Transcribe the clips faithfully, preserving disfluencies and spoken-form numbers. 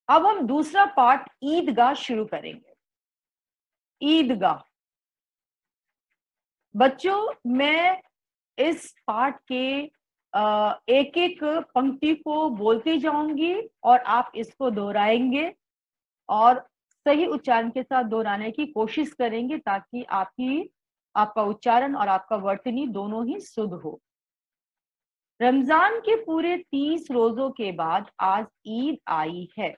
अब हम दूसरा पार्ट ईदगाह शुरू करेंगे। ईदगाह बच्चों, मैं इस पाठ के एक एक पंक्ति को बोलती जाऊंगी और आप इसको दोहराएंगे और सही उच्चारण के साथ दोहराने की कोशिश करेंगे ताकि आपकी आपका उच्चारण और आपका वर्तनी दोनों ही शुद्ध हो। रमजान के पूरे तीस रोजों के बाद आज ईद आई है।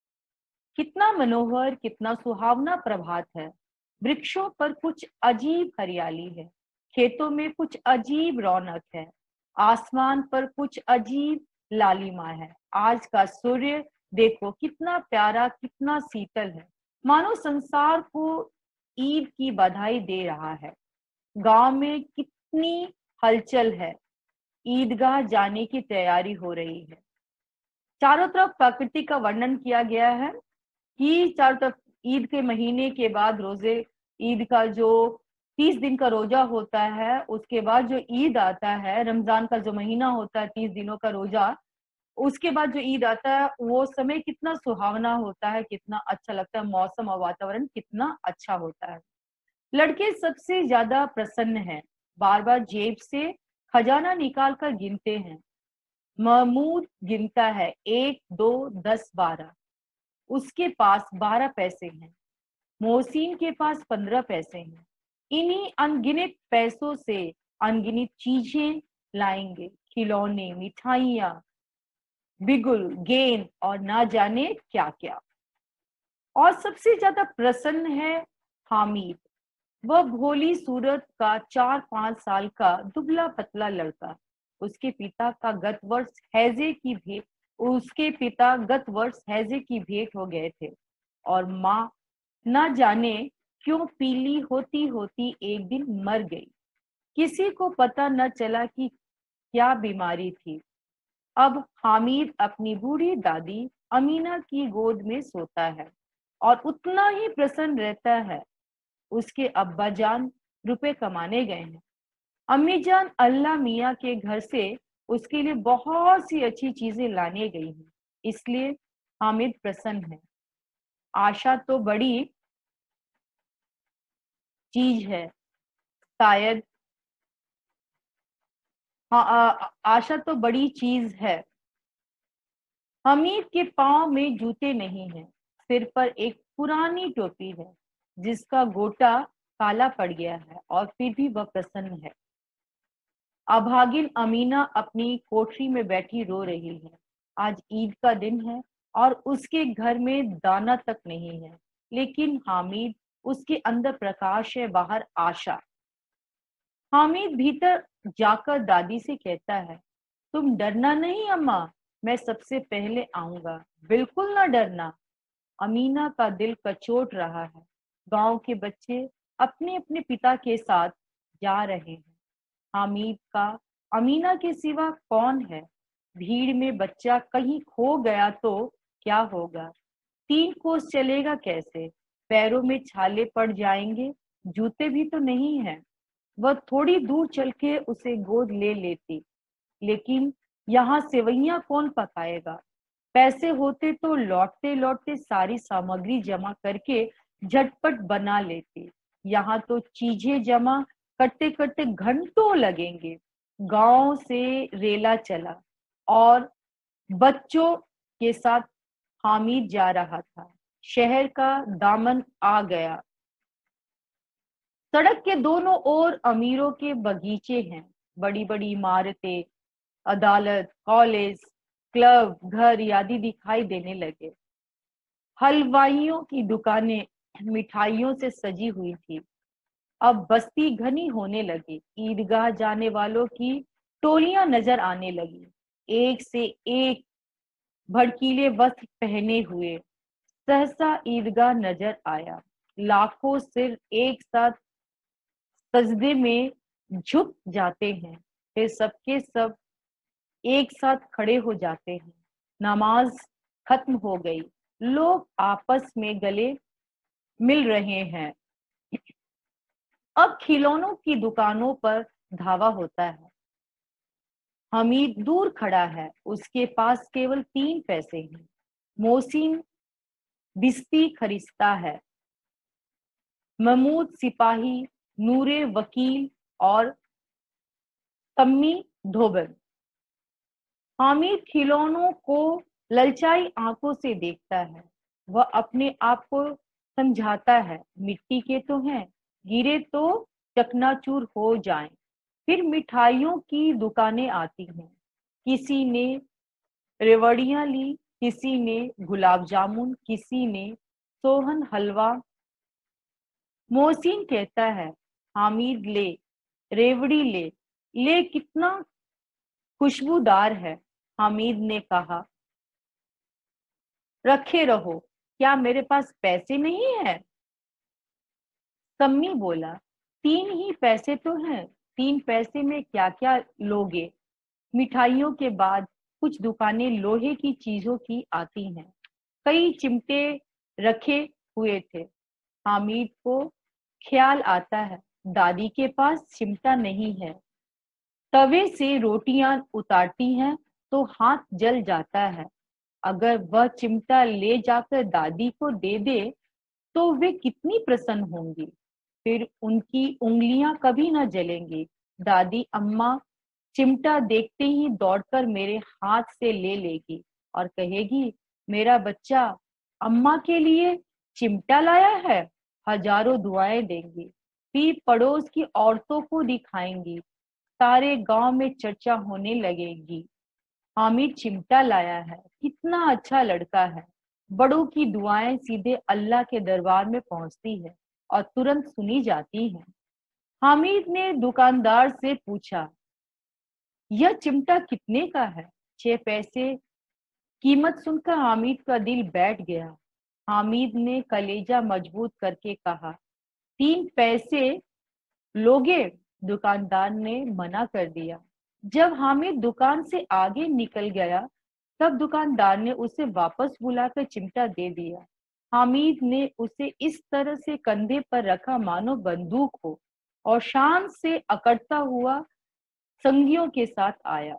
कितना मनोहर, कितना सुहावना प्रभात है। वृक्षों पर कुछ अजीब हरियाली है, खेतों में कुछ अजीब रौनक है, आसमान पर कुछ अजीब लालिमा है। आज का सूर्य देखो कितना प्यारा, कितना शीतल है, मानो संसार को ईद की बधाई दे रहा है। गांव में कितनी हलचल है, ईदगाह जाने की तैयारी हो रही है। चारों तरफ प्रकृति का वर्णन किया गया है कि चारों तरफ ईद के महीने के बाद रोजे, ईद का जो तीस दिन का रोजा होता है, उसके बाद जो ईद आता है, रमजान का जो महीना होता है तीस दिनों का रोजा, उसके बाद जो ईद आता है वो समय कितना सुहावना होता है, कितना अच्छा लगता है, मौसम और वातावरण कितना अच्छा होता है। लड़के सबसे ज्यादा प्रसन्न हैं, बार बार जेब से खजाना निकाल कर गिनते हैं। महमूद गिनता है, एक दो दस बारह। उसके पास बारह पैसे हैं। मोहसिन के पास पंद्रह पैसे हैं। इन्हीं अनगिनत पैसों से अनगिनत चीजें लाएंगे, खिलौने, मिठाइयां, बिगुल, गेंद और ना जाने क्या क्या। और सबसे ज्यादा प्रसन्न है हामिद। वह भोली सूरत का चार पांच साल का दुबला पतला लड़का। उसके पिता का गत वर्ष हैजे की भेंट उसके पिता गत वर्ष हैजे की भेंट हो गए थे और माँ न जाने क्यों पीली होती होती एक दिन मर गई। किसी को पता न चला कि क्या बीमारी थी। अब हामिद अपनी बूढ़ी दादी अमीना की गोद में सोता है और उतना ही प्रसन्न रहता है। उसके अब्बा जान रुपए कमाने गए हैं। अम्मी जान अल्लाह मियाँ के घर से उसके लिए बहुत सी अच्छी चीजें लाने गई हैं, इसलिए हामिद प्रसन्न है। आशा तो बड़ी चीज है, शायद हाँ, आशा तो बड़ी चीज है। हमीद के पांव में जूते नहीं हैं, सिर पर एक पुरानी टोपी है जिसका गोटा काला पड़ गया है और फिर भी वह प्रसन्न है। अभागिन अमीना अपनी कोठरी में बैठी रो रही है। आज ईद का दिन है और उसके घर में दाना तक नहीं है, लेकिन हामिद, उसके अंदर प्रकाश है, बाहर आशा। हामिद भीतर जाकर दादी से कहता है, तुम डरना नहीं अम्मा, मैं सबसे पहले आऊंगा, बिल्कुल ना डरना। अमीना का दिल कचोट रहा है। गांव के बच्चे अपने अपने पिता के साथ जा रहे हैं। हामिद का अमीना के सिवा कौन है? भीड़ में बच्चा कहीं खो गया तो क्या होगा? तीन कोस चलेगा कैसे? पैरों में छाले पड़ जाएंगे, जूते भी तो नहीं है। वह थोड़ी दूर चल के उसे गोद ले लेती, लेकिन यहाँ सेवैयां कौन पकाएगा? पैसे होते तो लौटते लौटते सारी सामग्री जमा करके झटपट बना लेती। यहाँ तो चीजें जमा करते करते घंटों लगेंगे। गांव से रेला चला और बच्चों के साथ हामिद जा रहा था। शहर का दामन आ गया। सड़क के दोनों ओर अमीरों के बगीचे हैं, बड़ी बड़ी इमारतें, अदालत, कॉलेज, क्लब, घर आदि दिखाई देने लगे। हलवाइयों की दुकानें मिठाइयों से सजी हुई थी। अब बस्ती घनी होने लगी। ईदगाह जाने वालों की टोलियां नजर आने लगी, एक से एक भड़कीले वस्त्र पहने हुए। सहसा ईदगाह नजर आया। लाखों सिर एक साथ सजदे में झुक जाते हैं, फिर सबके सब एक साथ खड़े हो जाते हैं। नमाज खत्म हो गई। लोग आपस में गले मिल रहे हैं। अब खिलौनों की दुकानों पर धावा होता है। हमीद दूर खड़ा है, उसके पास केवल तीन पैसे हैं। मोहसिन बिस्ती खरीदता है। महमूद सिपाही, नूरे वकील और तम्मी धोबन। हामिद खिलौनों को ललचाई आंखों से देखता है। वह अपने आप को समझाता है, मिट्टी के तो हैं, गिरे तो चकनाचूर हो जाएं। फिर मिठाइयों की दुकानें आती हैं। किसी ने रेवड़ियां ली, किसी ने गुलाब जामुन, किसी ने सोहन हलवा। मोहसिन कहता है, हामिद ले, रेवड़ी ले, ले कितना खुशबूदार है। हामिद ने कहा, रखे रहो, क्या मेरे पास पैसे नहीं है? सम्मी बोला, तीन ही पैसे तो हैं, तीन पैसे में क्या क्या लोगे? मिठाइयों के बाद कुछ दुकानें लोहे की चीजों की आती हैं। कई चिमटे रखे हुए थे। हामिद को ख्याल आता है, दादी के पास चिमटा नहीं है। तवे से रोटियां उतारती हैं तो हाथ जल जाता है। अगर वह चिमटा ले जाकर दादी को दे दे तो वे कितनी प्रसन्न होंगी। फिर उनकी उंगलियां कभी न जलेंगी। दादी अम्मा चिमटा देखते ही दौड़कर मेरे हाथ से ले लेगी और कहेगी, मेरा बच्चा अम्मा के लिए चिमटा लाया है। हजारों दुआएं देंगी। फिर पड़ोस की औरतों को दिखाएंगी। सारे गांव में चर्चा होने लगेगी, हामिद चिमटा लाया है, कितना अच्छा लड़का है। बड़ों की दुआएं सीधे अल्लाह के दरबार में पहुंचती है और तुरंत सुनी जाती हैं। हामिद ने दुकानदार से पूछा, यह चिमटा कितने का है? छह पैसे। कीमत सुनकर हामिद का दिल बैठ गया। हामिद ने कलेजा मजबूत करके कहा, तीन पैसे लोगे? दुकानदार ने मना कर दिया। जब हामिद दुकान से आगे निकल गया तब दुकानदार ने उसे वापस बुलाकर चिमटा दे दिया। हामिद ने उसे इस तरह से कंधे पर रखा मानो बंदूक हो और शान से अकड़ता हुआ संगियों के साथ आया।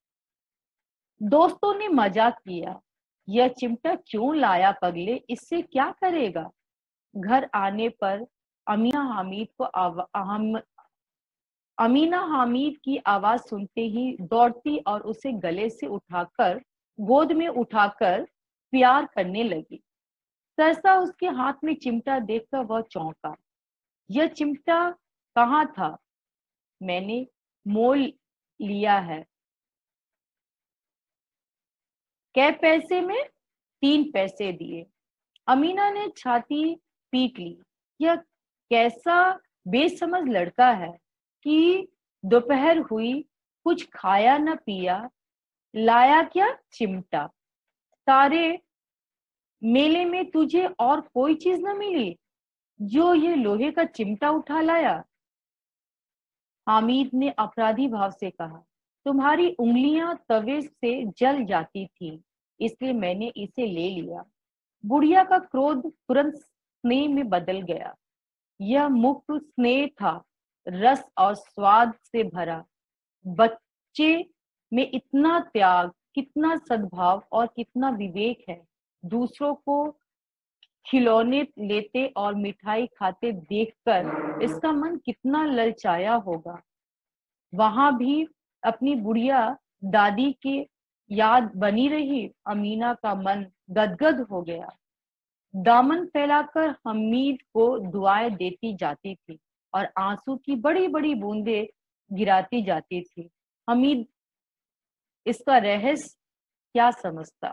दोस्तों ने मजाक किया, यह चिमटा क्यों लाया पगले, इससे क्या करेगा? घर आने पर अमीना हामिद को आव, अहम, अमीना हामिद की आवाज सुनते ही दौड़ती और उसे गले से उठाकर गोद में उठाकर प्यार करने लगी। सहसा उसके हाथ में चिमटा देखकर वह चौंका। यह चिमटा कहाँ था? मैंने मोल लिया है। कै पैसे में? तीन पैसे दिए। अमीना ने छाती पीट ली। यह कैसा बेसमझ लड़का है कि दोपहर हुई, कुछ खाया न पिया, लाया क्या? चिमटा। सारे मेले में तुझे और कोई चीज न मिली जो ये लोहे का चिमटा उठा लाया? हामिद ने अपराधी भाव से कहा, तुम्हारी उंगलियां तवे से जल जाती थी, इसलिए मैंने इसे ले लिया। बुढ़िया का क्रोध तुरंत स्नेह में बदल गया। यह मुक्त स्नेह था, रस और स्वाद से भरा। बच्चे में इतना त्याग, कितना सद्भाव और कितना विवेक है। दूसरों को खिलौने लेते और मिठाई खाते देखकर इसका मन कितना ललचाया होगा। वहां भी अपनी बुढ़िया दादी की याद बनी रही। अमीना का मन गदगद हो गया। दामन फैलाकर हमीद को दुआएं देती जाती थी और आंसू की बड़ी बड़ी बूंदें गिराती जाती थी। हमीद इसका रहस्य क्या समझता?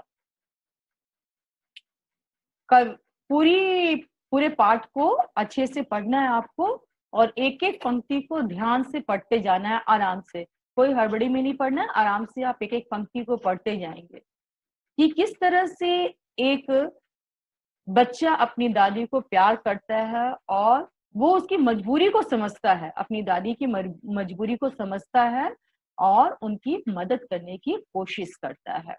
कल पूरी पूरे पाठ को अच्छे से पढ़ना है आपको और एक एक पंक्ति को ध्यान से पढ़ते जाना है, आराम से। कोई हड़बड़ी में नहीं पढ़ना है, आराम से आप एक एक पंक्ति को पढ़ते जाएंगे कि किस तरह से एक बच्चा अपनी दादी को प्यार करता है और वो उसकी मजबूरी को समझता है, अपनी दादी की मजबूरी को समझता है और उनकी मदद करने की कोशिश करता है।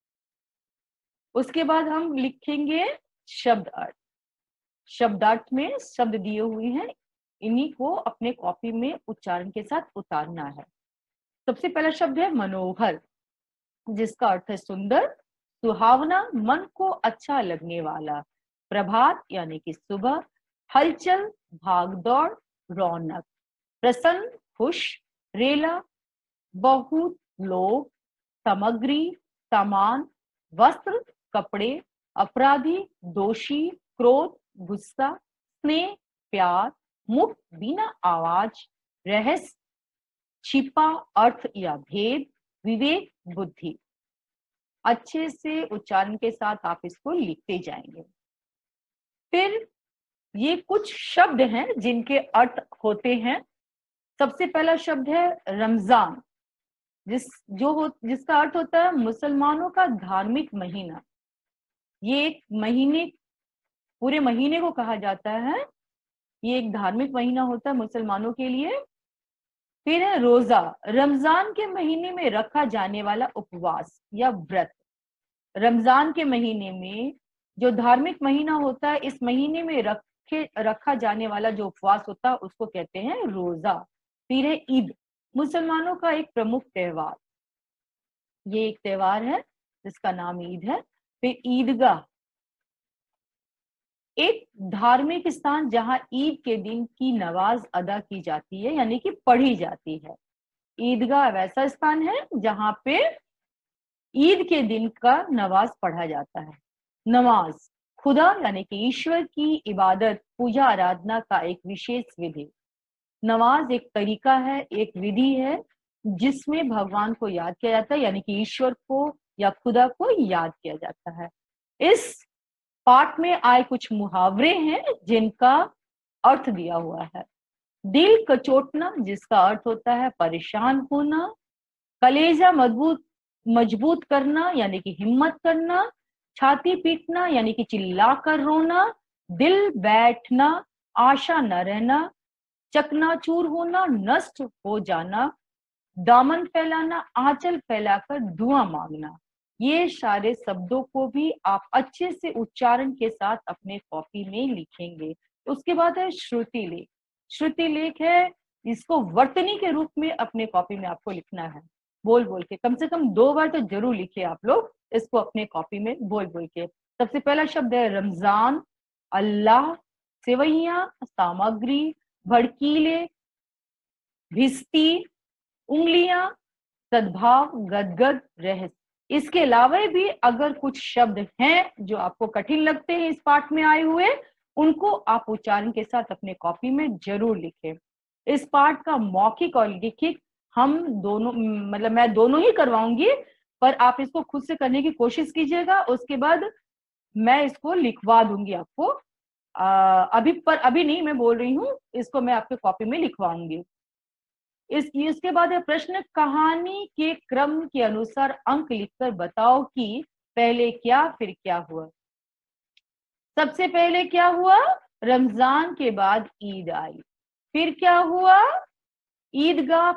उसके बाद हम लिखेंगे शब्द अर्थ। शब्दार्थ में शब्द दिए हुए हैं, इन्हीं को अपने कॉपी में उच्चारण के साथ उतारना है। सबसे पहला शब्द है मनोहर, जिसका अर्थ है सुंदर, सुहावना, मन को अच्छा लगने वाला। प्रभात यानी कि सुबह, हलचल, भाग दौड़, रौनक, प्रसन्न, खुश, रेला, बहुत, लोग, सामग्री, सामान, वस्त्र, कपड़े, अपराधी, दोषी, क्रोध, गुस्सा, स्नेह, प्यार, मुक्त, बिना आवाज, रहस्य, छिपा, अर्थ या भेद, विवेक, बुद्धि। अच्छे से उच्चारण के साथ आप इसको लिखते जाएंगे। फिर ये कुछ शब्द हैं जिनके अर्थ होते हैं। सबसे पहला शब्द है रमजान, जिस जो हो जिसका अर्थ होता है मुसलमानों का धार्मिक महीना। ये एक महीने, पूरे महीने को कहा जाता है, ये एक धार्मिक महीना होता है मुसलमानों के लिए। फिर है रोजा, रमजान के महीने में रखा जाने वाला उपवास या व्रत। रमजान के महीने में जो धार्मिक महीना होता है, इस महीने में रखे रखा जाने वाला जो उपवास होता है उसको कहते हैं रोजा। फिर है ईद, मुसलमानों का एक प्रमुख त्योहार। ये एक त्योहार है जिसका नाम ईद है। फिर ईदगाह, एक धार्मिक स्थान जहां ईद के दिन की नमाज अदा की जाती है यानी कि पढ़ी जाती है। ईदगाह वैसा स्थान है जहां पे ईद के दिन का नमाज पढ़ा जाता है। नमाज, खुदा यानी कि ईश्वर की इबादत, पूजा आराधना का एक विशेष विधि। नमाज एक तरीका है, एक विधि है जिसमें भगवान को याद किया जाता है, यानी कि ईश्वर को या खुदा को याद किया जाता है। इस पाठ में आए कुछ मुहावरे हैं जिनका अर्थ दिया हुआ है। दिल कचोटना, जिसका अर्थ होता है परेशान होना। कलेजा मजबूत मजबूत करना यानी कि हिम्मत करना। छाती पीटना यानी कि चिल्लाकर रोना। दिल बैठना, आशा न रहना। चकनाचूर होना, नष्ट हो जाना। दामन फैलाना, आंचल फैलाकर दुआ मांगना। ये सारे शब्दों को भी आप अच्छे से उच्चारण के साथ अपने कॉपी में लिखेंगे। उसके बाद है श्रुति लेख। श्रुति लेख है, इसको वर्तनी के रूप में अपने कॉपी में आपको लिखना है, बोल बोल के। कम से कम दो बार तो जरूर लिखिए आप लोग इसको अपने कॉपी में बोल बोल के। सबसे पहला शब्द है रमजान, अल्लाह, सेवैया, सामग्री, भड़कीले, भिस्ती, उंगलियां, सद्भाव, गदगद, रहस्य। इसके अलावा भी अगर कुछ शब्द हैं जो आपको कठिन लगते हैं इस पाठ में आए हुए, उनको आप उच्चारण के साथ अपने कॉपी में जरूर लिखें। इस पाठ का मौखिक और लिखित हम दोनों, मतलब मैं दोनों ही करवाऊंगी, पर आप इसको खुद से करने की कोशिश कीजिएगा। उसके बाद मैं इसको लिखवा दूंगी आपको। आ, अभी पर अभी नहीं, मैं बोल रही हूँ, इसको मैं आपके कॉपी में लिखवाऊंगी। इस इसके बाद है प्रश्न, कहानी के क्रम के अनुसार अंक लिखकर बताओ कि पहले क्या फिर क्या हुआ। सबसे पहले क्या हुआ, रमजान के बाद ईद आई। फिर क्या हुआ, ईदगाह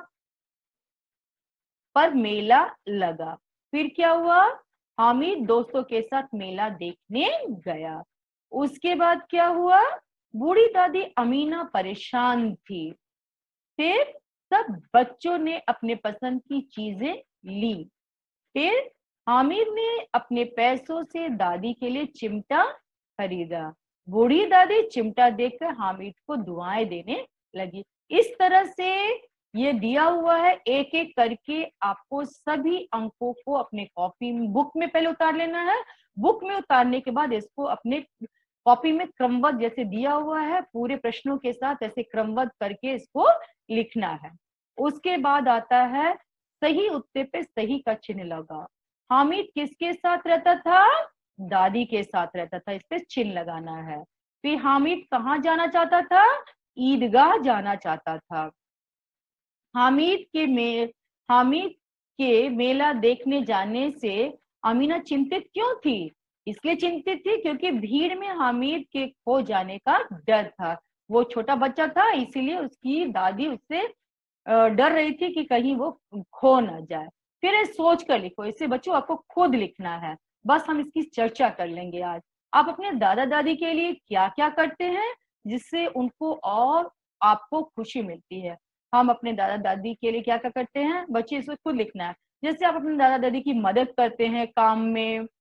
पर मेला लगा। फिर क्या हुआ, हामिद दोस्तों के साथ मेला देखने गया। उसके बाद क्या हुआ, बूढ़ी दादी अमीना परेशान थी। फिर सब बच्चों ने अपने पसंद की चीजें ली। फिर हामिद ने अपने पैसों से दादी के लिए चिमटा खरीदा। बूढ़ी दादी चिमटा देखकर हामिद को दुआएं देने लगी। इस तरह से ये दिया हुआ है, एक एक करके आपको सभी अंकों को अपने कॉपी में, बुक में पहले उतार लेना है। बुक में उतारने के बाद इसको अपने कॉपी में क्रमबद्ध, जैसे दिया हुआ है पूरे प्रश्नों के साथ, ऐसे क्रमबद्ध करके इसको लिखना है। उसके बाद आता है सही उत्तर पे सही का चिन्ह लगा। हामिद किसके साथ रहता था, दादी के साथ रहता था, इस पे चिन्ह लगाना है। फिर हामिद कहाँ जाना चाहता था, ईदगाह जाना चाहता था। हामिद के में हामिद के मेला देखने जाने से अमीना चिंतित क्यों थी, इसलिए चिंतित थी क्योंकि भीड़ में हामिद के खो जाने का डर था। वो छोटा बच्चा था, इसीलिए उसकी दादी उससे डर रही थी कि कहीं वो खो ना जाए। फिर ये सोच कर लिखो, इसे बच्चों आपको खुद लिखना है, बस हम इसकी चर्चा कर लेंगे आज। आप अपने दादा दादी के लिए क्या क्या करते हैं जिससे उनको और आपको खुशी मिलती है। हम अपने दादा दादी के लिए क्या क्या करते हैं, बच्चे इसे खुद लिखना है। जैसे आप अपने दादा दादी की मदद करते हैं काम में,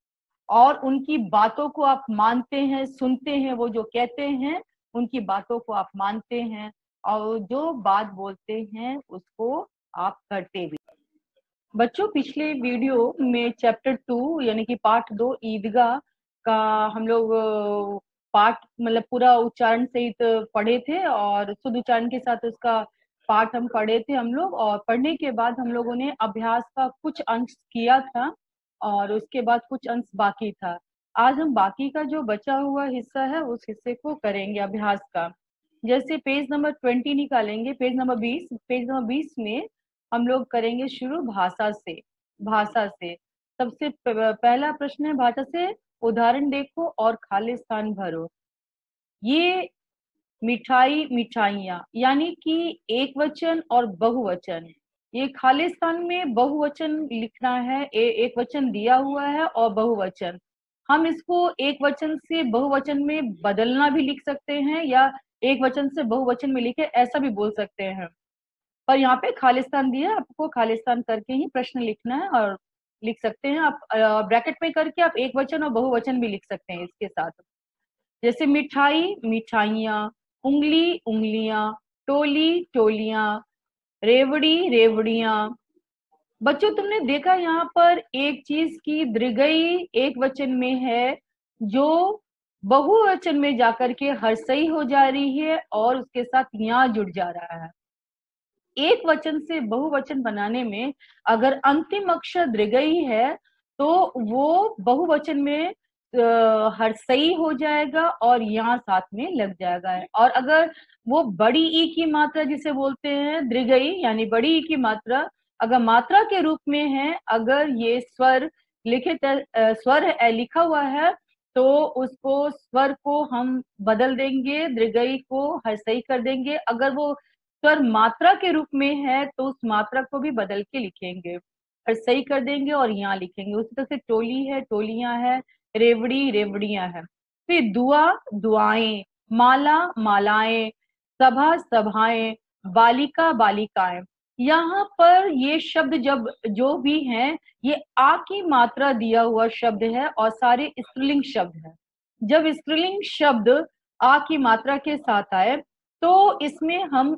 और उनकी बातों को आप मानते हैं, सुनते हैं, वो जो कहते हैं उनकी बातों को आप मानते हैं और जो बात बोलते हैं उसको आप करते भी। बच्चों, पिछले वीडियो में चैप्टर टू यानी कि पार्ट दो ईदगाह का हम लोग पाठ मतलब पूरा उच्चारण सहित पढ़े थे और शुद्ध उच्चारण के साथ उसका पाठ हम पढ़े थे हम लोग। और पढ़ने के बाद हम लोगों ने अभ्यास का कुछ अंश किया था और उसके बाद कुछ अंश बाकी था। आज हम बाकी का जो बचा हुआ हिस्सा है उस हिस्से को करेंगे अभ्यास का। जैसे पेज नंबर ट्वेंटी निकालेंगे, पेज नंबर बीस, पेज नंबर बीस में हम लोग करेंगे शुरू भाषा से। भाषा से सबसे पहला प्रश्न है, भाषा से उदाहरण देखो और खाली स्थान भरो। ये मिठाई, मिठाइयाँ, यानी कि एक वचन और बहुवचन। ये खाली स्थान में बहुवचन लिखना है, ए, एक वचन दिया हुआ है और बहुवचन। हम इसको एक वचन से बहुवचन में बदलना भी लिख सकते हैं या एक वचन से बहुवचन में लिखे ऐसा भी बोल सकते हैं। पर यहाँ पे खालिस्तान दिया है, आपको खालिस्तान करके ही प्रश्न लिखना है और लिख सकते हैं आप ब्रैकेट में करके आप एक वचन और बहुवचन भी लिख सकते हैं इसके साथ। जैसे मिठाई, मिठाइयाँ, उंगली, उंगलियां, टोली, टोलियां, रेवड़ी, रेवड़ियां। बच्चों, तुमने देखा यहाँ पर एक चीज की दृगई एक वचन में है जो बहुवचन में जाकर के हर्षई हो जा रही है और उसके साथ यहाँ जुड़ जा रहा है। एक वचन से बहुवचन बनाने में अगर अंतिम अक्षर दृगई है तो वो बहुवचन में हर्षई हो जाएगा और यहाँ साथ में लग जाएगा। और अगर वो बड़ी ई की मात्रा जिसे बोलते हैं दृगई यानी बड़ी ई की मात्रा अगर मात्रा के रूप में है, अगर ये स्वर लिखित स्वर लिखा हुआ है तो उसको स्वर को हम बदल देंगे, दृगई को हर्षई कर देंगे। अगर वो स्वर मात्रा के रूप में है तो उस मात्रा को भी बदल के लिखेंगे, हर्षई कर देंगे और यहाँ लिखेंगे। उसी तरह से टोली है, टोलियां है, रेवड़ी, रेवड़ियां है। फिर दुआ, दुआएं, माला, मालाएं, सभा, सभाएं, बालिका, बालिकाएं। यहाँ पर ये शब्द जब जो भी हैं ये आ की मात्रा दिया हुआ शब्द है और सारे स्त्रीलिंग शब्द है। जब स्त्रीलिंग शब्द आ की मात्रा के साथ आए तो इसमें हम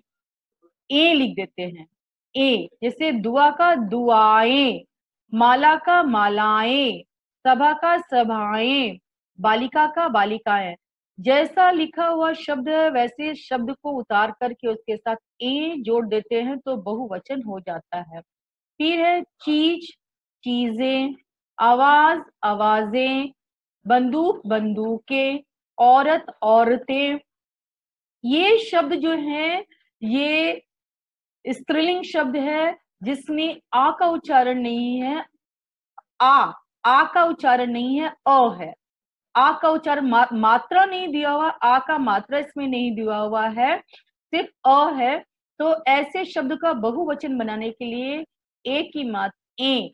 ए लिख देते हैं, ए। जैसे दुआ का दुआएं, माला का मालाएं, सभा का सभाएं, बालिका का बालिकाएं। जैसा लिखा हुआ शब्द है वैसे शब्द को उतार करके उसके साथ ए जोड़ देते हैं तो बहुवचन हो जाता है। फिर है चीज, चीजें, आवाज, आवाजें, बंदूक, बंदूकें, औरत, औरतें। ये शब्द जो है ये स्त्रीलिंग शब्द है जिसमें आ का उच्चारण नहीं है। आ आ का उच्चारण नहीं है, अ है। आ का उच्चारण मा, मात्रा नहीं दिया हुआ, आ का मात्रा इसमें नहीं दिया हुआ है, सिर्फ अ है। तो ऐसे शब्द का बहुवचन बनाने के लिए ए की मात्रा ए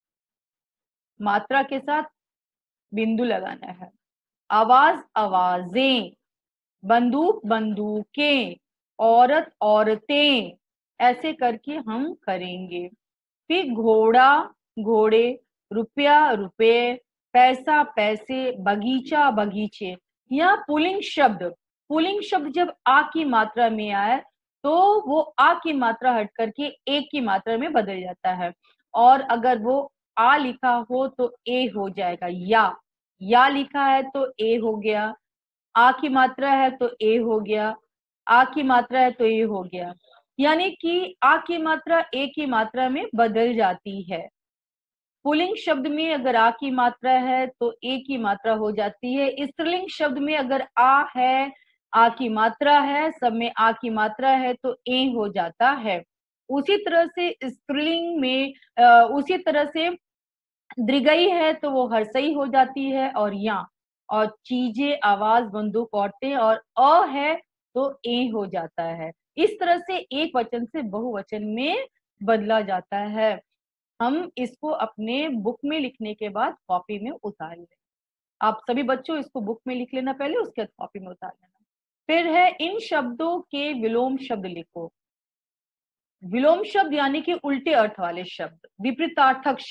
मात्रा के साथ बिंदु लगाना है। आवाज, आवाजें, बंदूक, बंदूकें, औरत, औरतें, ऐसे करके हम करेंगे। फिर घोड़ा, घोड़े, रुपया, रुपए, पैसा, पैसे, बगीचा, बगीचे। यहाँ पुल्लिंग शब्द पुल्लिंग शब्द जब आ की मात्रा में आए तो वो आ की मात्रा हट करके ए की मात्रा में बदल जाता है और अगर वो आ लिखा हो तो ए हो जाएगा। या या लिखा है तो ए हो गया, आ की मात्रा है तो ए हो गया, आ की मात्रा है तो ए हो गया। यानी कि आ की मात्रा ए की मात्रा में बदल जाती है। पुल्लिंग शब्द में अगर आ की मात्रा है तो ए की मात्रा हो जाती है। स्त्रीलिंग शब्द में अगर आ है, आ की मात्रा है, सब में आ की मात्रा है तो ए हो जाता है। उसी तरह से स्त्रीलिंग में आ, उसी तरह से दृगई है तो वो हर्षई हो जाती है और या। और चीजें, आवाज, बंदूक, औरतें और अ है तो ए हो जाता है। इस तरह से एक वचन से बहुवचन में बदला जाता है। हम इसको अपने बुक में लिखने के बाद कॉपी में उतार लें। आप सभी बच्चों इसको बुक में लिख लेना पहले, उसके बाद कॉपी में उतार लेना। फिर है इन शब्दों के विलोम शब्द लिखो। विलोम शब्द यानी कि उल्टे अर्थ वाले शब्द, विपरीतार्थक शब्द।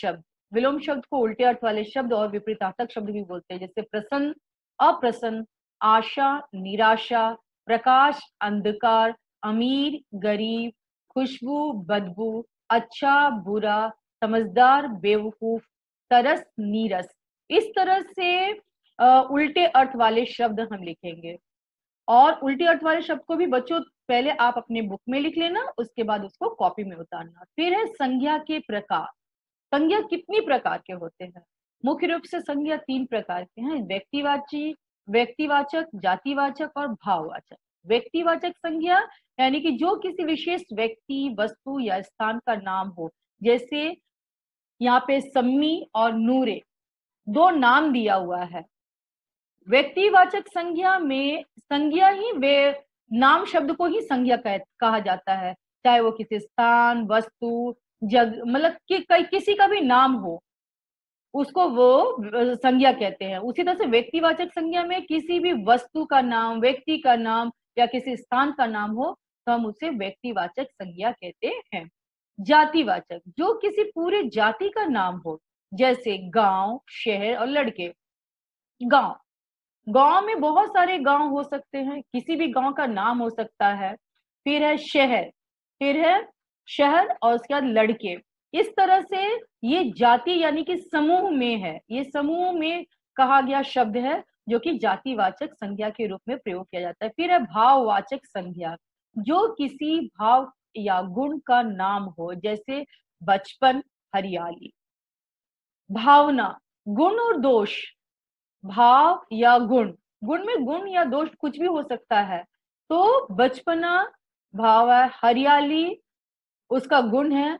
विलोम शब्द को उल्टे अर्थ वाले शब्द और विपरीतार्थक शब्द भी बोलते हैं, जैसे प्रसन्न, अप्रसन्न, आशा, निराशा, प्रकाश, अंधकार, अमीर, गरीब, खुशबू, बदबू, अच्छा, बुरा, समझदार, बेवकूफ, तरस, नीरस। इस तरह से अ, उल्टे अर्थ वाले शब्द हम लिखेंगे। और उल्टे अर्थ वाले शब्द को भी बच्चों पहले आप अपने बुक में लिख लेना, उसके बाद उसको कॉपी में उतारना। फिर है संज्ञा के प्रकार। संज्ञा कितनी प्रकार के होते हैं? मुख्य रूप से संज्ञा तीन प्रकार के हैं, व्यक्तिवाची, व्यक्तिवाचक, जातिवाचक और भाववाचक। व्यक्तिवाचक संज्ञा यानी कि जो किसी विशेष व्यक्ति, वस्तु या स्थान का नाम हो, जैसे यहाँ पे सम्मी और नूरे दो नाम दिया हुआ है। व्यक्तिवाचक संज्ञा में संज्ञा ही वे नाम शब्द को ही संज्ञा कहा जाता है, चाहे वो किसी स्थान, वस्तु, जग, मतलब कि कई किसी का भी नाम हो उसको वो संज्ञा कहते हैं। उसी तरह से व्यक्तिवाचक संज्ञा में किसी भी वस्तु का नाम, व्यक्ति का नाम या किसी स्थान का नाम हो तो हम उसे व्यक्तिवाचक संज्ञा कहते हैं। जातिवाचक, जो किसी पूरे जाति का नाम हो, जैसे गांव, शहर और लड़के। गांव, गांव में बहुत सारे गांव हो सकते हैं, किसी भी गांव का नाम हो सकता है। फिर है शहर, फिर है शहर और उसके बाद लड़के। इस तरह से ये जाति यानी कि समूह में है, ये समूह में कहा गया शब्द है जो कि जातिवाचक संज्ञा के रूप में प्रयोग किया जाता है। फिर है भाववाचक संज्ञा, जो किसी भाव या गुण का नाम हो, जैसे बचपन, हरियाली। भावना, गुण और दोष, भाव या गुण, गुण में गुण या दोष कुछ भी हो सकता है। तो बचपना भाव है, हरियाली उसका गुण है।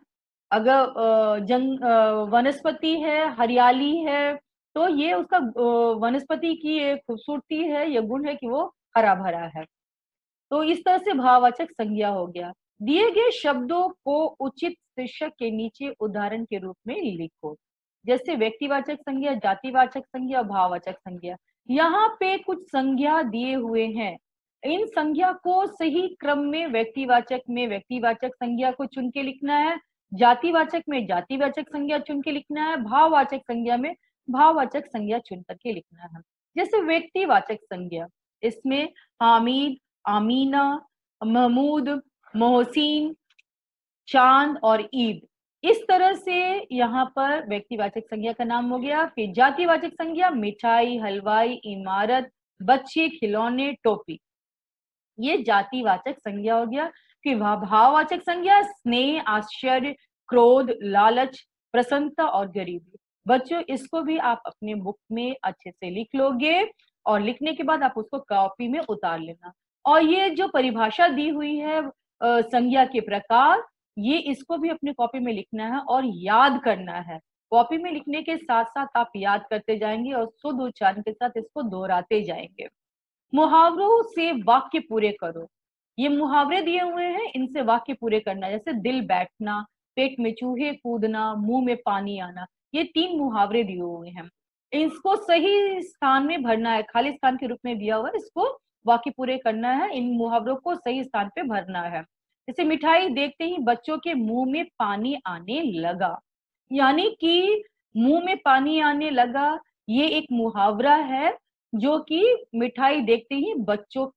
अगर जंग वनस्पति है, हरियाली है, तो ये उसका वनस्पति की एक खूबसूरती है, ये गुण है कि वो हरा भरा है। तो इस तरह से भाववाचक संज्ञा हो गया। दिए गए शब्दों को उचित शीर्षक के नीचे उदाहरण के रूप में लिखो, जैसे व्यक्तिवाचक संज्ञा, जातिवाचक संज्ञा, भाववाचक संज्ञा। यहाँ पे कुछ संज्ञा दिए हुए हैं, इन संज्ञा को सही क्रम में व्यक्तिवाचक में व्यक्तिवाचक संज्ञा को चुन के लिखना है, जातिवाचक में जातिवाचक संज्ञा चुन के लिखना है, भाववाचक संज्ञा में भाववाचक संज्ञा चुन करके लिखना है। जैसे व्यक्तिवाचक संज्ञा, इसमें हामिद, आमीना, महमूद, मोहसिन, चांद और ईद, इस तरह से यहाँ पर व्यक्तिवाचक संज्ञा का नाम हो गया। फिर जातिवाचक संज्ञा, मिठाई, हलवाई, इमारत, बच्चे, खिलौने, टोपी, ये जातिवाचक संज्ञा हो गया। फिर भाववाचक संज्ञा, स्नेह, आश्चर्य, क्रोध, लालच, प्रसन्नता और गरीबी। बच्चों इसको भी आप अपने बुक में अच्छे से लिख लोगे और लिखने के बाद आप उसको कॉपी में उतार लेना। और ये जो परिभाषा दी हुई है संज्ञा के प्रकार, ये इसको भी अपने कॉपी में लिखना है और याद करना है। कॉपी में लिखने के साथ साथ आप याद करते जाएंगे और शुद्ध उच्चारण के साथ इसको दोहराते जाएंगे। मुहावरों से वाक्य पूरे करो, ये मुहावरे दिए हुए हैं, इनसे वाक्य पूरे करना। जैसे दिल बैठना, पेट में चूहे कूदना, मुंह में पानी आना, ये तीन मुहावरे दिए हुए हैं। इसको सही स्थान में भरना है, खाली स्थान के रूप में दिया हुआ है, इसको वाक्य पूरे करना है, इन मुहावरों को सही स्थान पे भरना है। जैसे मिठाई देखते ही बच्चों के मुंह में पानी आने लगा, यानी कि मुंह में पानी आने लगा, ये एक मुहावरा है जो कि मिठाई देखते ही बच्चों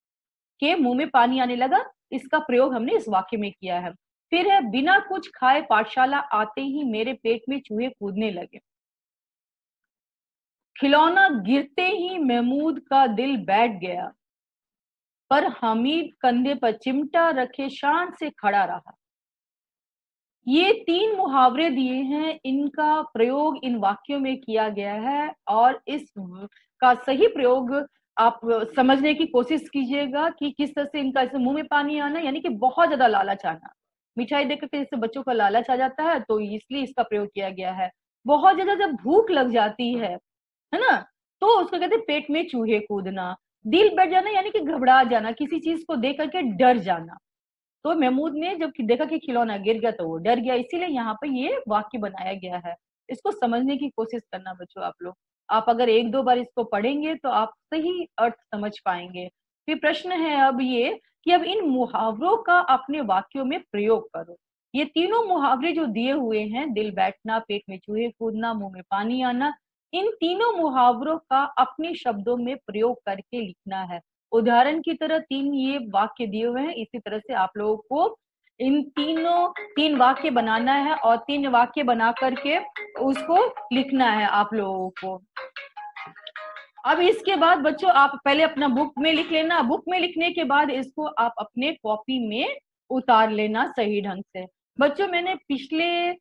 के मुंह में पानी आने लगा, इसका प्रयोग हमने इस वाक्य में किया है। फिर है बिना कुछ खाए पाठशाला आते ही मेरे पेट में चूहे कूदने लगे। खिलौना गिरते ही महमूद का दिल बैठ गया, पर हमीद कंधे पर चिमटा रखे शान से खड़ा रहा। ये तीन मुहावरे दिए हैं, इनका प्रयोग इन वाक्यों में किया गया है और इस का सही प्रयोग आप समझने की कोशिश कीजिएगा कि किस तरह से इनका, मुंह में पानी आना यानी कि बहुत ज्यादा लालच आना। मिठाई देख करके जैसे बच्चों का लालच आ जाता है तो इसलिए इसका प्रयोग किया गया है। बहुत ज्यादा जब भूख लग जाती है है ना, तो उसको कहते हैं पेट में चूहे कूदना। दिल बैठ जाना यानी कि घबरा जाना, किसी चीज को देख करके डर जाना। तो महमूद ने जब देखा कि खिलौना गिर गया तो वो डर गया, इसीलिए यहाँ पे ये वाक्य बनाया गया है। इसको समझने की कोशिश करना बच्चों आप लोग, आप अगर एक दो बार इसको पढ़ेंगे तो आप सही अर्थ समझ पाएंगे। फिर प्रश्न है अब ये कि अब इन मुहावरों का अपने वाक्यों में प्रयोग करो। ये तीनों मुहावरे जो दिए हुए हैं, दिल बैठना, पेट में चूहे कूदना, मुंह में पानी आना, इन तीनों मुहावरों का अपने शब्दों में प्रयोग करके लिखना है। उदाहरण की तरह तीन ये वाक्य दिए हुए हैं, इसी तरह से आप लोगों को इन तीनों तीन वाक्य बनाना है और तीन वाक्य बना करके उसको लिखना है आप लोगों को। अब इसके बाद बच्चों आप पहले अपना बुक में लिख लेना, बुक में लिखने के बाद इसको आप अपने कॉपी में उतार लेना सही ढंग से। बच्चों मैंने पिछले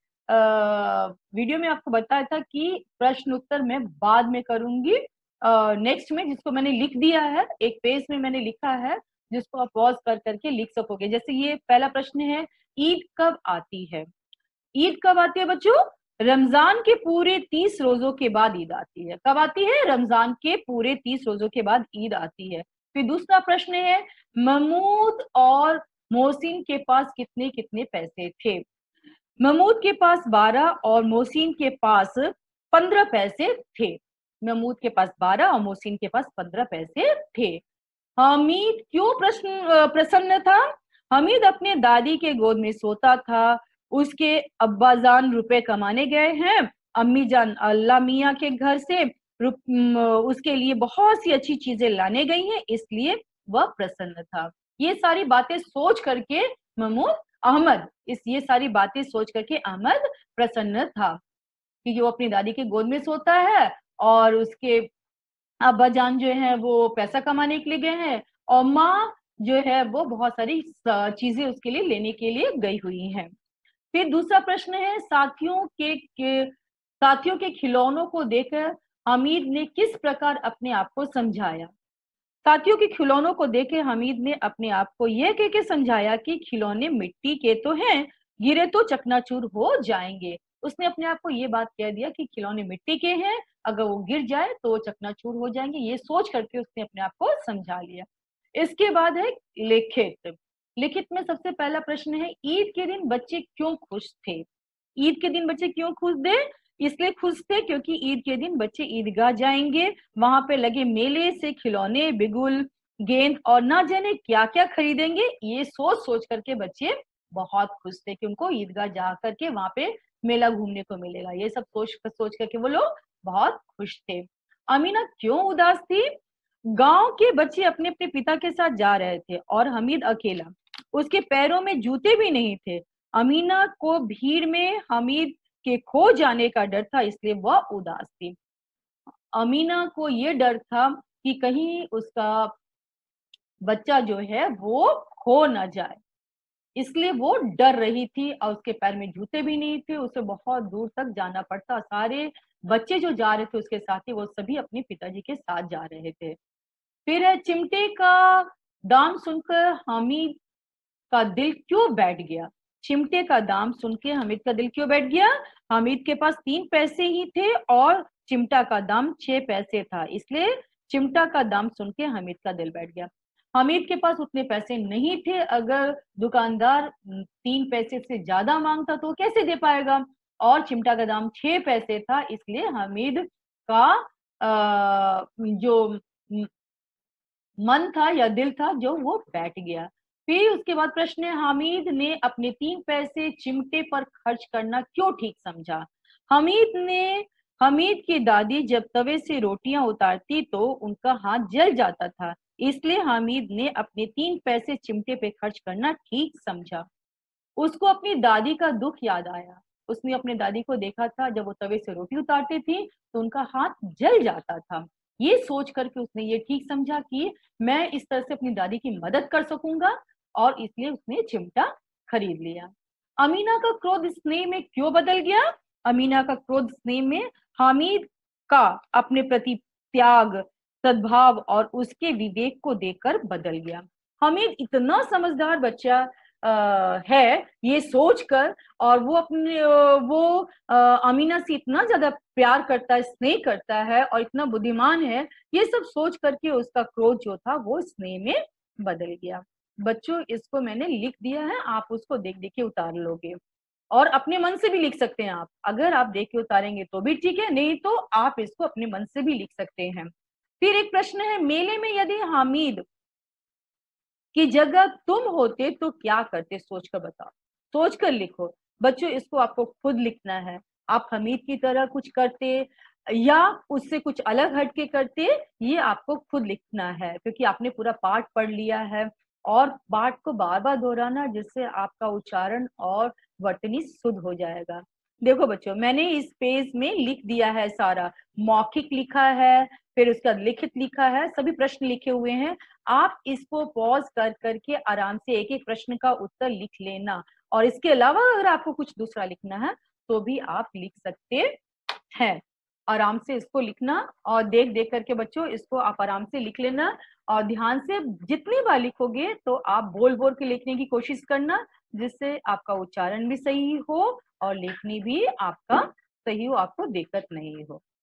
आ, वीडियो में आपको बताया था कि प्रश्न उत्तर मैं बाद में करूंगी नेक्स्ट में, जिसको मैंने लिख दिया है, एक पेज में मैंने लिखा है जिसको आप पॉज कर करके लिख सकोगे। जैसे ये पहला प्रश्न है, ईद कब आती है? ईद कब आती है बच्चों? रमजान के पूरे तीस रोजों के बाद ईद आती है। कब आती है? रमजान के पूरे तीस रोजों के बाद ईद आती है। फिर दूसरा प्रश्न है, महमूद और मोहसिन के पास कितने कितने पैसे थे? महमूद के पास बारह और मोहसिन के पास पंद्रह पैसे थे। महमूद के पास बारह और मोहसिन के पास पंद्रह पैसे थे। हमीद क्यों प्रश्न प्रसन्न था? हमीद अपने दादी के गोद में सोता था। उसके अब्बाजान रुपए कमाने गए हैं। अम्मी जान अल्लाह मियाँ के घर से उसके लिए बहुत सी अच्छी चीजें लाने गई हैं, इसलिए वह प्रसन्न था। ये सारी बातें सोच करके महमूद अहमद इस ये सारी बातें सोच करके अहमद प्रसन्न था कि जो अपनी दादी के गोद में सोता है और उसके अब्बा जान जो है वो पैसा कमाने के लिए गए हैं और माँ जो है वो बहुत सारी चीजें उसके लिए लेने के लिए गई हुई हैं। फिर दूसरा प्रश्न है, साथियों के, के साथियों के खिलौनों को देखकर हमीद ने किस प्रकार अपने आप को समझाया? साथियों के खिलौनों को देखे हमीद ने अपने आप को यह कह के समझाया कि खिलौने मिट्टी के तो हैं, गिरे तो चकनाचूर हो जाएंगे। उसने अपने आप को ये बात कह दिया कि खिलौने मिट्टी के हैं, अगर वो गिर जाए तो वो चकनाचूर हो जाएंगे। ये सोच करके उसने अपने आप को समझा लिया। इसके बाद है लिखित। लिखित में सबसे पहला प्रश्न है, ईद के दिन बच्चे क्यों खुश थे? ईद के दिन बच्चे क्यों खुश थे? इसलिए खुश थे क्योंकि ईद के दिन बच्चे ईदगाह जाएंगे, वहां पे लगे मेले से खिलौने, बिगुल, गेंद और ना जाने क्या क्या खरीदेंगे। ये सोच सोच करके बच्चे बहुत खुश थे कि उनको ईदगाह जा करके वहां पे मेला घूमने को मिलेगा। ये सब सोच सोच करके वो लोग बहुत खुश थे। अमीना क्यों उदास थी? गांव के बच्चे अपने अपने पिता के साथ जा रहे थे और हमीद अकेला, उसके पैरों में जूते भी नहीं थे। अमीना को भीड़ में हमीद के खो जाने का डर था, इसलिए वह उदास थी। अमीना को यह डर था कि कहीं उसका बच्चा जो है वो खो न जाए, इसलिए वो डर रही थी और उसके पैर में जूते भी नहीं थे, उसे बहुत दूर तक जाना पड़ता। सारे बच्चे जो जा रहे थे उसके साथ ही, वो सभी अपने पिताजी के साथ जा रहे थे। फिर चिमटे का दाम सुनकर हमीद का दिल क्यों बैठ गया? चिमटे का दाम सुन के हामिद का दिल क्यों बैठ गया? हामिद के पास तीन पैसे ही थे और चिमटा का दाम छह पैसे था, इसलिए चिमटा का दाम सुन के हामिद का दिल बैठ गया। हामिद के पास उतने पैसे नहीं थे, अगर दुकानदार तीन पैसे से ज्यादा मांगता तो कैसे दे पाएगा, और चिमटा का दाम छह पैसे था, इसलिए हामिद का आ, जो मन था या दिल था जो वो बैठ गया। फिर उसके बाद प्रश्न है, हामिद ने अपने तीन पैसे चिमटे पर खर्च करना क्यों ठीक समझा? हामिद ने हामिद की दादी जब तवे से रोटियां उतारती तो उनका हाथ जल जाता था, इसलिए हामिद ने अपने तीन पैसे चिमटे पे खर्च करना ठीक समझा। उसको अपनी दादी का दुख याद आया। उसने अपने दादी को देखा था जब वो तवे से रोटी उतारती थी तो उनका हाथ जल जाता था। ये सोच करके उसने ये ठीक समझा कि मैं इस तरह से अपनी दादी की मदद कर सकूंगा, और इसलिए उसने चिमटा खरीद लिया। अमीना का क्रोध स्नेह में क्यों बदल गया? अमीना का क्रोध स्नेह में हामिद का अपने प्रति त्याग, सद्भाव और उसके विवेक को देखकर बदल गया। हामिद इतना समझदार बच्चा आ, है ये सोचकर, और वो अपने वो आ, अमीना से इतना ज्यादा प्यार करता है, स्नेह करता है और इतना बुद्धिमान है, ये सब सोच करके उसका क्रोध जो था वो स्नेह में बदल गया। बच्चों इसको मैंने लिख दिया है, आप उसको देख देख के उतार लोगे और अपने मन से भी लिख सकते हैं आप। अगर आप देख के उतारेंगे तो भी ठीक है, नहीं तो आप इसको अपने मन से भी लिख सकते हैं। फिर एक प्रश्न है, मेले में यदि हामिद की जगह तुम होते तो क्या करते? सोच कर बताओ। सोच कर लिखो। बच्चों इसको आपको खुद लिखना है। आप हमीद की तरह कुछ करते या उससे कुछ अलग हटके करते, ये आपको खुद लिखना है, क्योंकि आपने पूरा पाठ पढ़ लिया है। और पाठ को बार बार दोहराना, जिससे आपका उच्चारण और वर्तनी शुद्ध हो जाएगा। देखो बच्चों, मैंने इस पेज में लिख दिया है सारा, मौखिक लिखा है, फिर उसका लिखित लिखा है, सभी प्रश्न लिखे हुए हैं। आप इसको पॉज कर करके आराम से एक एक प्रश्न का उत्तर लिख लेना, और इसके अलावा अगर आपको कुछ दूसरा लिखना है तो भी आप लिख सकते हैं। आराम से इसको लिखना, और देख देख करके बच्चों इसको आप आराम से लिख लेना। और ध्यान से जितनी बार लिखोगे तो आप बोल बोल के लिखने की कोशिश करना, जिससे आपका उच्चारण भी सही हो और लेखनी भी आपका सही हो, आपको दिक्कत नहीं हो।